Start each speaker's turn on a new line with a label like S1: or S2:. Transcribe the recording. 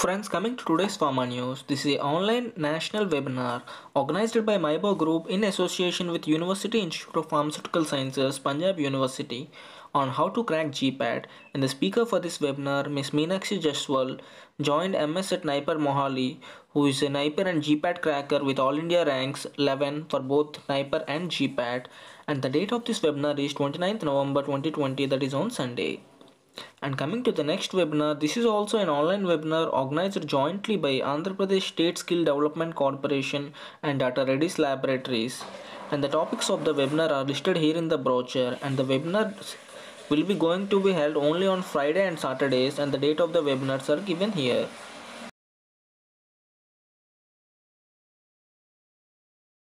S1: Friends, coming to today's Pharma News, this is an online national webinar organized by Maibo Group in association with University Institute of Pharmaceutical Sciences, Punjab University on how to crack GPAT. And the speaker for this webinar, Ms. Meenakshi Jaswal, joined MS at Naipar Mohali, who is a Naipar and GPAT cracker with All India ranks 11 for both Naipar and GPAT. And the date of this webinar is 29th November 2020, that is on Sunday. And coming to the next webinar, this is also an online webinar organized jointly by Andhra Pradesh State Skill Development Corporation and Data Reddy's Laboratories. And the topics of the webinar are listed here in the brochure, and the webinars will be going to be held only on Friday and Saturdays, and the date of the webinars are given here.